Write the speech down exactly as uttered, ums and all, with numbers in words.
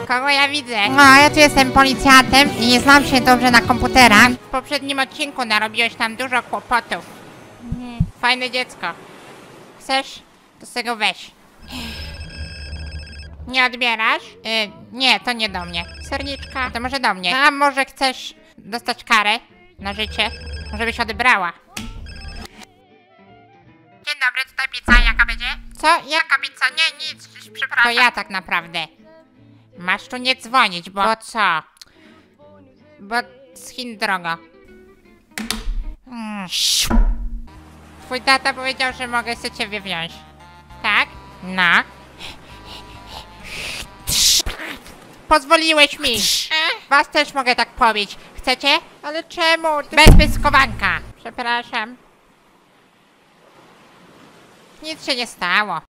Kogo ja widzę? No, ja tu jestem policjantem i nie znam się dobrze na komputerach. W poprzednim odcinku narobiłeś tam dużo kłopotów. Fajne dziecko. Chcesz? To sobie go weź. Nie odbierasz? Yy, nie, to nie do mnie. Serniczka, to może do mnie. A może chcesz dostać karę na życie? Może byś odebrała. Dzień dobry, tutaj pizza, jaka będzie? Co? Jaka pizza? Nie, nic, przepraszam. To ja tak naprawdę. Masz tu nie dzwonić, bo... Bo co? Bo z Chin drogo. Mm. Twój tata powiedział, że mogę sobie ciebie wziąć. Tak? No. Pozwoliłeś mi. Was też mogę tak pobić. Chcecie? Ale czemu? Bez pyskowanka. Przepraszam. Nic się nie stało.